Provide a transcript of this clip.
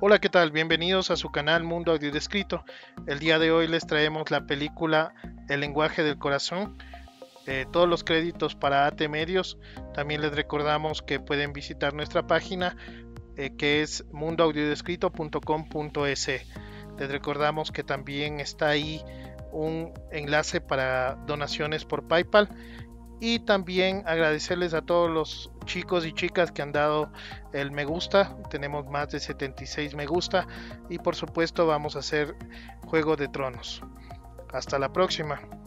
Hola, ¿qué tal? Bienvenidos a su canal Mundo Audio Descrito. El día de hoy les traemos la película El lenguaje del corazón. Todos los créditos para AT Medios. También les recordamos que pueden visitar nuestra página que es mundoaudiodescrito.com.es. Les recordamos que también está ahí un enlace para donaciones por PayPal. Y también agradecerles a todos los chicos y chicas que han dado el me gusta. Tenemos más de 76 me gusta. Y por supuesto vamos a hacer Juego de Tronos. Hasta la próxima.